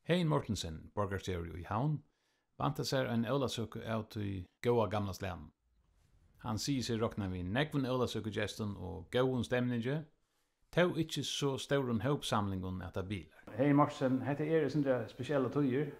Hein Mortensen, borgarstjóri í Havn, vanta sær ein ólavsøku av tí góa gamla slæm. Han sier seg rokna við nekvun ólavsøkugestum og góun stemningi, tó ikki så stórun hópsamlingun at það bilar. Hein Mortensen, hetta sindra spesiella tøyer.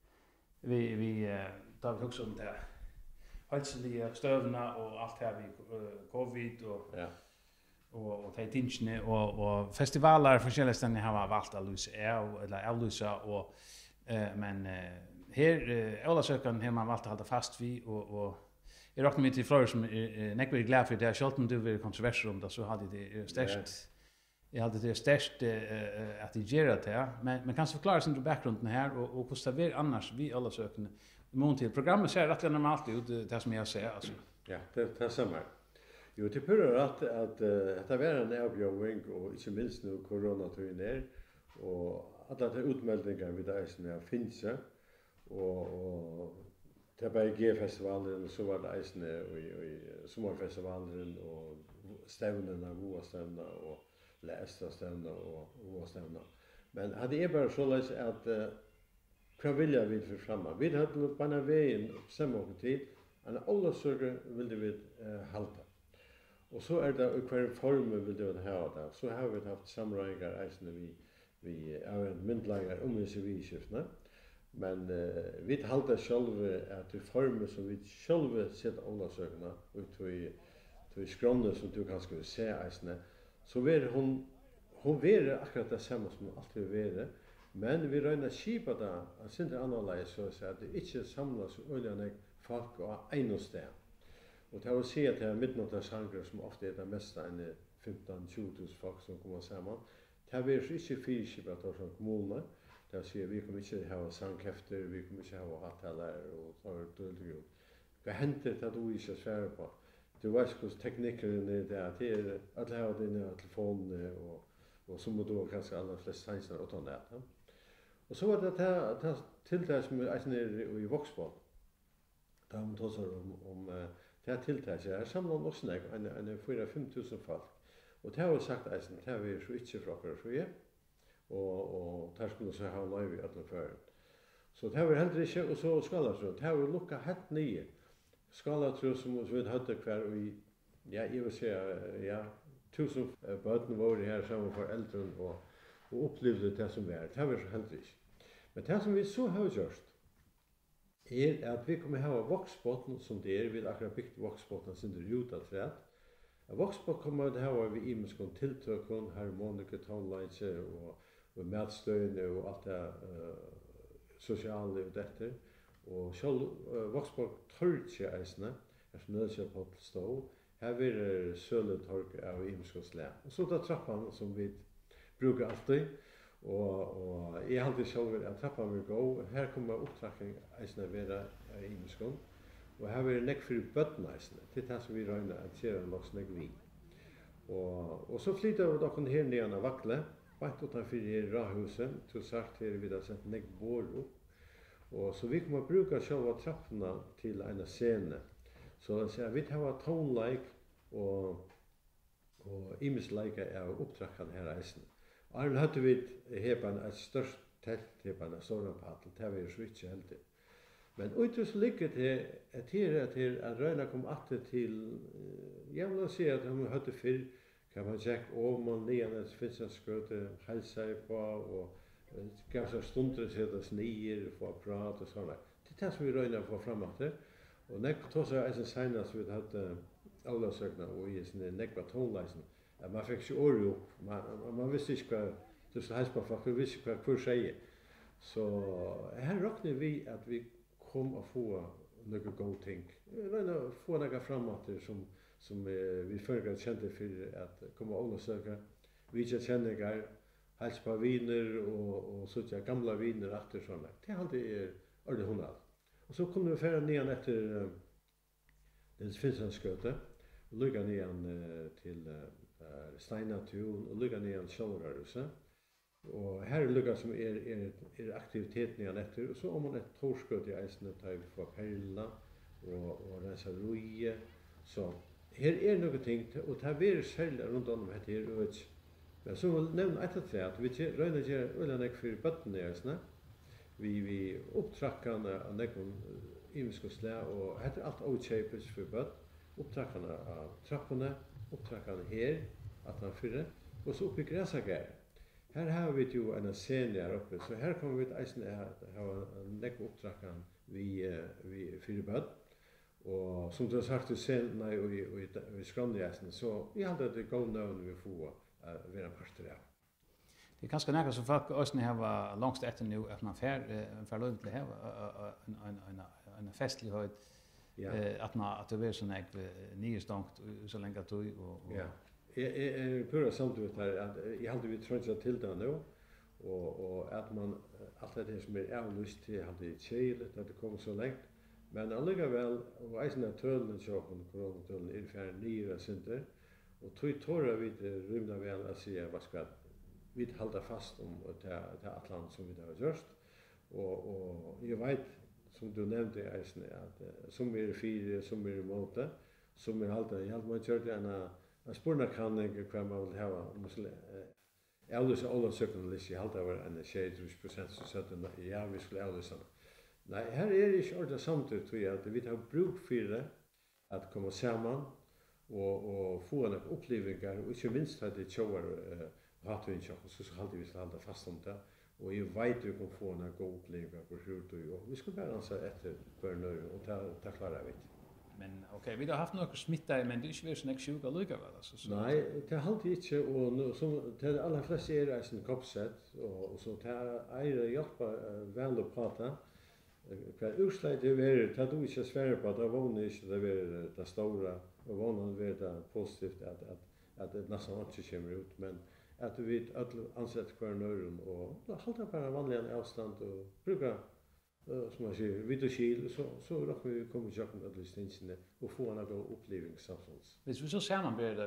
Vi tar vi hugsa det halsliga støvna og alt her vi covid og Ja. og tei tingene og festivaler forskjellige steder har valgt å lyse eller avlyse og men her Ólavsøkan har man valgt å holde fast vi og jeg råkner meg til flere som nekver glad for det, selv om du vil kontroverser om det, så hadde det størst jeg hadde det størst at de gjør det, men kanskje forklare sin bakgrunden her og hvordan det er annars vi Ólavsøkene mån til programmet ser rett og normalt ut det som jeg ser altså. Ja, det er samme. Jo, det börjar att det var en avbjörning och inte minst nu coronatiden och alla de utmeldingar vi där som jag finns och det var G-festivalen och så var det isne och sommarfestivalen och stävnerna, goda stävner och lästa stävner och goda stävner. Men hade är bara så läs att vad vill jag för framåt. Vi hade på en väg samma tid en Ólavsøku ville vi halta. Och så är det hver form vill du ha det. Så har vi haft samrådingar eisne vi är myndlagar vi men vi halda själva att det former som vi själva sätter Ólavsøkuna ut i skronne som du kanske vill se eisne. Så ver hon ver akkurat det samma som alltid ver. Men vi røyna skipa det, at sindri annerledes så at det ikke samlas øyne folk og ein sted. Og det vil si at det er midnattarsanger som ofte er det meste enn 15-20 folk som kommer sammen. Det vil ikke fyrskipet av kommunene. Det vil si at vi kommer ikke ha sanghefter, vi kommer ikke ha hattaler og tar døldig ut. Hva henter det at du ikke svære på? Du vet hvordan teknikkeren er det, at det er alle har dine telefoner og så må du kanskje aller flest sannsene og ta det. Og så var det tiltak som er i Vågsbål. Da har man tått om det tiltak. Jeg har samlet også en 4-5 folk. Og det har jo sagt at det har vi så ikke fra akkurat så jeg. Og der skulle så ha live i alle føren. Så det har vi heller ikke, og så Skalatro. Det har vi lukket helt nye. Skalatro som vi hadde hver i, ja, jeg vil si, ja, 1000 bøten var her sammen for eldre og opplevde det som var. Det har vi så heller ikke. Men det som vi så har gjort, at vi kommer ha Vågsbåten som det vi akkurat byggt Vågsbåten sin det ut av træet. Vågsbåten kommer det ha vi imenskon tiltøkken, harmonika, tonleitse og matstøyne og alt det sosiale og dette. Og selv Vågsbåten tørrtje eisene, som nødvendig på stå, her vil søletork av imenskon slæ. Og så da trappan som vi bruker alltid, og jeg alltid selv at trappan vil gå. Her kommer opptrakking eisene være i imenskon. Og her vil nekk for bøtten eisene. Det er det som vi røyner at ser en loks nekk vi. Og så flytter vi dere her nede av Vakle, bætt utenfor her Rahuset, til sagt her vi har sett nekk bor opp. Og så vi kommer bruke selve trappene til en scene. Så vi tar tonleik og imenskleika av opptrakkan her eisene. Arlen hadde vi hepan et størst telt hepan et større patel, det var jo så ikke heldig. Men utrus ligger det at røyna kom atter til, jeg vil si at han hadde fyrr, kan man sjekke om og nian et finnsanskrøte, helsa på og gav seg stunder til å snier, få prat og sånn. Det er det som vi røyna få fram atter. Og nekva tås er eisen senast vi hadde Ólavsøkuna og i nekva tonleisen. Man fikk ikke året opp, man visste ikke hva, du skulle helst på folk, man visste ikke hva sier. Så her råkner vi at vi kom å få noen gode ting. Å få noen framater som vi fører kjente for at komme å undersøke. Vi ikke kjenninger, helst på viner og sånne gamle viner etter sånne. Det er alltid ordentlig hundre. Og så kunne vi føre ned etter Nils Finnsandsgøte, og lykke ned til Steinatun og lykke ned Sjølvraruset. Og her er lykka som er aktiviteten igjen etter, og så om man et torskøt i eisene tar vi fra Perla og rensa Ruje. Så her er noen ting, og det er veldig særlig rundt om dette her øyne. Men så vil jeg nevne etter at vi røyner ikke øyne for bøttene i eisene. vi upptrackarna av nekon imenskosle og heter alt outshapes for bøtt. Upptrackarna av trappene, upptrackarna her, at han fyrre, og så oppe i græsager. Her har vi jo en scene her oppe, så her kommer vi til eisen ha nekon upptrackarna vi fyrre bøtt. Og som du har sagt i scenen i Skrandegjæsen, så vi hadde det gode nøvn vi får være en parter av. Det ganska nära så folk också ni har långst efter nu att man får lov till att ha en festlighet att det blir sån här nystångt så länge att och ja. Jag pura samtidigt här att jag hade vi tröja till det nu och att man allt det som är avlust till hade det cheligt att det kommer så långt. Men allikevel och eisen att töllen så från coronatöllen är för nya center och tror vi det rymda väl att se vad ska vi hålla fast om det Atlant som vi har gjort. Och jag vet som du nämnde eisen att som är fyra som är emot det som är alltid helt man kört en spurna kan kvar man vill ha måste Elders alla sökande i halt över en 60% så sätter ja vi skulle elders. Nej, här är det inte ordet samtidigt tror jag att vi har bruk för det att komma samman och få en upplevelser och inte minst att det shower har vi inte så halt vi ska hålla fast om det och jag vet vi kommer få en god upplevelse på hur och vi ska bara så efter för nu och ta klara vi. Men okej, vi har haft några smitta men det är inte vi så nästa sjuka lika väl alltså så. Nej, det halt inte och som det alla flesta är en koppsätt och så är det hjälpa väl att prata. Kvar utslag det är att du inte svär på att det var inte det var det stora och vanligt var det positivt att det nästan inte kommer ut men att vi alla ansett kvar nörren och hålla bara vanliga avstånd och bruka som man säger vid och skil så räcker vi kommer ju att det distansen och få en god upplevelse samtidigt. Hvis vi så sammanbär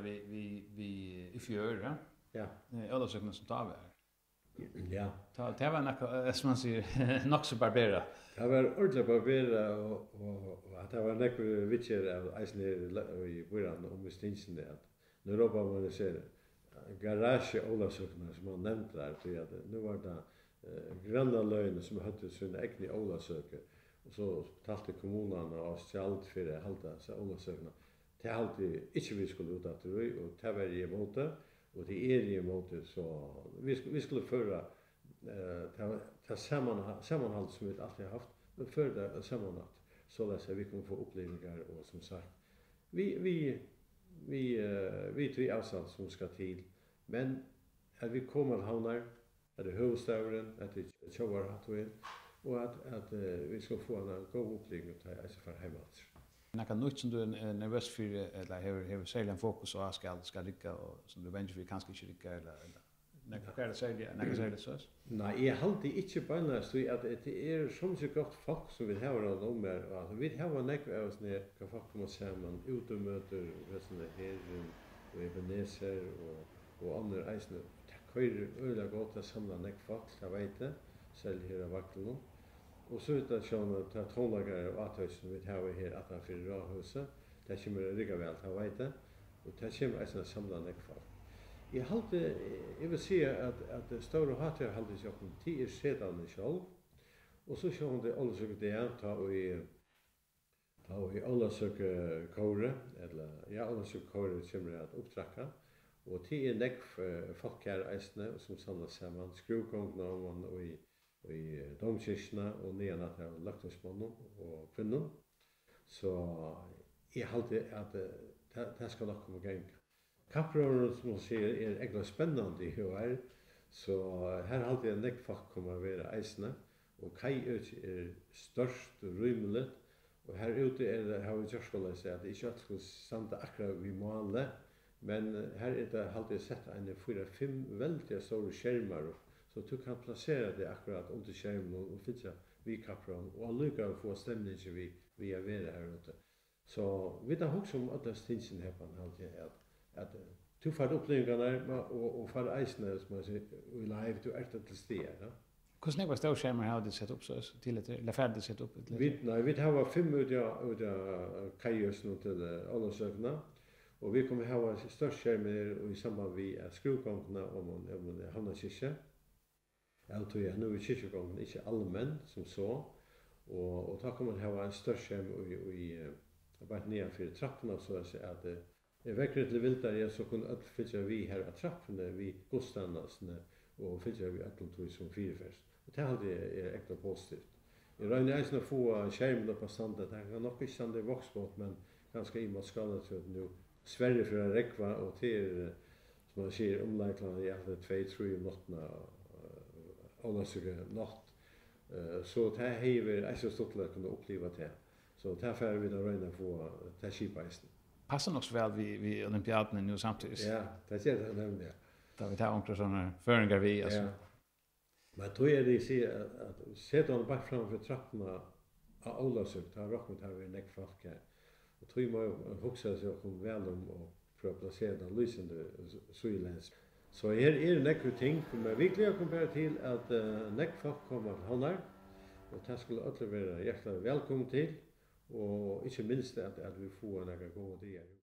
vi i fjör ja. Alla sökna som tar var. Ja. Det var något som man säger nog så barbera. Det var ordentligt barbera och att det var något vitcher av eisen i början om distansen där. Nu ropar man säger garage Olasökna som man nämnt där till att nu var det granna lögner som hade sina egna Olasöker och så talte kommunerna och skalt för att hålla sig Olasökna. Det alltid inte vi skulle ut att och det var i emot och det är i emot så vi skulle föra ta sammanhåll som vi alltid har haft men för det sammanhåll så att vi kan få upplevelser och som sagt vi tror avstånd som ska till men att vi kommer havnar att det huvudstaden att det shower att vi och att vi ska få en god upplevelse alltså för hemåt. Jag kan nog som du är nervös för eller har sälja en fokus och ska lycka och som du väntar vi kanske inte lycka eller när kan det säga det så. Nej, jag håller inte på en så att det är som så gott folk som vill ha någon mer alltså vi har en näck av oss när kan folk komma samman ut och möter resten här och Ebenezer och andra eisner. Det kör öliga gott att samla näck folk, jag vet det. Säljer här vakten. Och så utav sjön att tonlagar och att som vi har här att han för råhuset. Det kommer rigga väl att vet det. Och det kommer eisner samla näck folk. Jag vill säga att det stora hatter hålls ju om 10 sedan själv. Och så sjön det alla söker det ta i alla söker kore eller alla söker kore kommer att upptracka. Och det är näck folk här eisner som samlas samman skruvkångna och i domkyrkorna och nedan att jag lagt oss mannen och kvinnor. Så jag håller att det ska nog komma igång. Kapprörelsen som man säger är ägla spännande i här. Så här håller jag näck folk kommer att vara eisner. Och kaj är störst och rymligt. Och här ute är det, har vi gjort skulle säga att det inte är sant akkurat vid målet. Men här är det alltid sett en 4-5 väldigt stora skärmar så du kan placera det akkurat under skärmen och finna vid kapron och allika få stämningen vi är vara här ute. Så vi har också om alla stinsen här på alltid att du får upplevelserna och får eisner som man säger live du är till stede. Hur snägt var stor skärmar har det sett upp så till ett eller färdigt sett upp ett lite. Vi har 5 utav kajos nu till alla sökna. Och vi kommer ha störst skärmar i samband med skruvgångarna om man hamnar kyrka. Jag tror jag nu i kyrkogången inte allmän som så. Och då kommer man ha en större skärm i bara ner för trapporna så att säga att det verkar till vilt där så kunde att fylla vi här att trapporna vi gostanasne och fylla vi att de som fyrfest. Och det hade är äkta positivt. Jag räknar inte att få skärmen på standard. Det kan nog inte standard voxbot men ganska i mot skalan så att nu Sverige för att räkva och till som man ser omläggningen i alla 2-3 nattna allsöka natt. Så det här är så stort att kunna uppleva det. Så det här får vi då räkna få det skipajsten. Passar nog så väl vi olympiaden nu samtidigt. Ja, det ser det nämligen. Där vi tar omkring såna föringar vi alltså. Ja. Men tror jag det ser att sätta honom bara framför trapporna av Olasök, har rockmat har vi näck folk här. Och tror man huxa sig om väl om och för att placera den lysande sjöläns. Så här är näck ting, men vi kommer bara till att näck folk kommer att handla och det skulle alla vara hjärtligt välkommen till och inte minst att vi får några goda idéer.